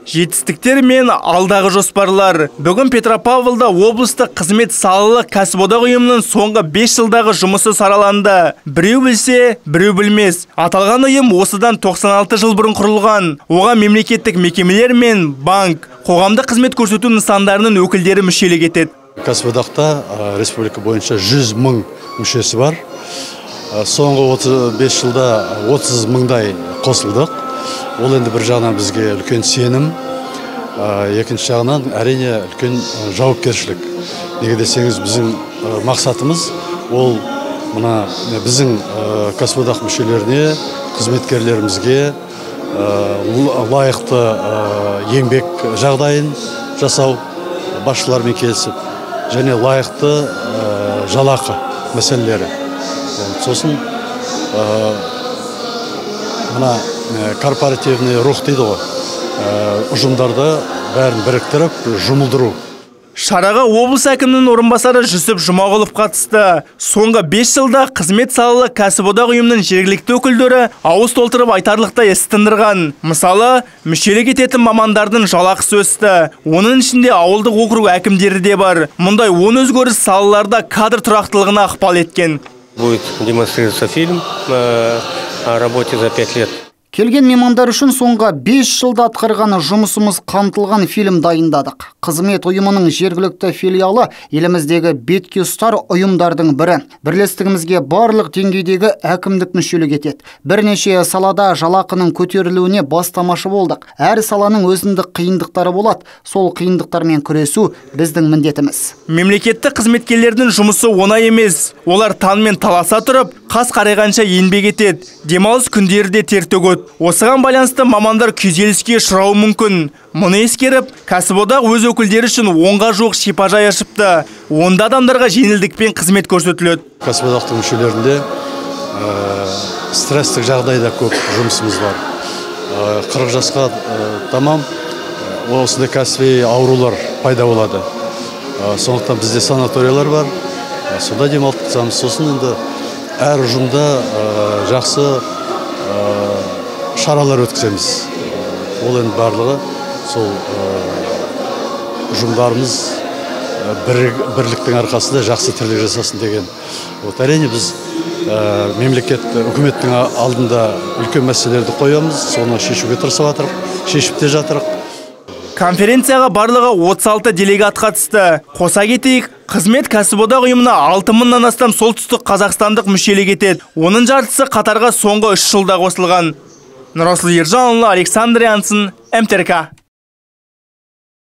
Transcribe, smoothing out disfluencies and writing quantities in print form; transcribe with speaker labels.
Speaker 1: Жетістіктер мен алдағы жоспарлар. Бүгін Петропавлда облыстық қызмет салалық кәсіподақ ұйымының соңғы 5 жылдағы жұмысы сараланды. Біреу білсе, біреу білмес. Аталған ұйым осыдан 96 жыл бұрын құрылған. Оған мемлекеттік мекемелер мен банк, қоғамдық қызмет көрсету нысандарының өкілдері мүшелік етеді.
Speaker 2: Кәсіподақта республика бойынша 100 мың мүшесі бар. Соңғы 35 жылда 30 мыңдай қосылдық. Ол енді бір жағынан бізге үлкен сенім, екінші жағынан әрине үлкен жауапкершілік. Неге десеңіз, біздің мақсатымыз ол мына біздің кәсіподақ мүшелеріне, қызметкерлерімізге лайықты еңбек жағдайын жасау, басшылармен келісіп, және лайықты жалақы мәселелері. Сосын мына корпоративный рух дейді ғой, ұжымдарды бәрін біріктіріп, жұмылдыру.
Speaker 1: Шараға облыс әкімінің орынбасары Жүсіп Жұмағұлов қатысты. Соңғы 5 жылда қызмет салалық кәсіподақ ұйымының жергілікті өкілдері ауыз толтырып айтарлықтай іс тындырған. Мысалы, мүшелік ететін мамандардың жалақысы өсті. Оның ішінде ауылдық округ әкімдері де бар. Мұндай 10 өзгеріс салаларда кадр тұрақтылығына ықпал еткен.
Speaker 3: Будет демонстрироваться фильм о работе за 5 лет.
Speaker 4: Келген меймандар үшін соңғы 5 жылда атқарған жұмысымыз қамтылған фильм дайындадық. Қызмет ұйымының жергілікті филиалы еліміздегі бетке ұстар ұйымдардың бірі. Бірлестігімізге барлық деңгейдегі әкімдік мүшелік етеді. Бірнеше салада жалақының көтерілуіне бастамашы болдық. Әр саланың өзіндік қиындықтары болады. Сол қиындықтармен күресу біздің міндетіміз.
Speaker 1: Мемлекеттік қызметкерлердің жұмысы оңай емес. Олар таңмен таласа тұрып, қас қарайғанша еңбек етеді. Демалыс күндері де тер төгеді. Осыған байланысты мамандар күйзеліске ұшырауы мүмкін. Мұны ескеріп, кәсіподақ өз өкілдері үшін 10-ға жуық шипажай ашыпты. Онда адамдарға жеңілдікпен қызмет көрсетіледі.
Speaker 2: Кәсіподақтың мүшелерінде стресстік жағдайда көп жұмысымыз бар. 40 жасқа тамам осындай кәсіби аурулар пайда болады. Сондықтан бізде санаториялар бар. Сонда демалып жатамыз. Сосын енді әр ұжымда жақсы шаралар өткіземіз. Ол енді барлығы сол ұжымдарымыз бірліктің арқасында жақсы тірлік жасасын деген. Әрине біз мемлекет, үкіметтің алдында үлкен мәселелерді қоямыз, соны шешуге тырысып жатырық, шешіп те жатырық.
Speaker 1: Конференцияға барлығы 36 делегат қатысты. Қоса кетейік, қызмет кәсіподақ ұйымына 6 мыңнан астам солтүстік қазақстандық мүшелік етеді. Оның жартысы қатарға соңғы 3 жылда қосылған. Нұрасыл Ержанұлы, Александр Янсын, МТРК.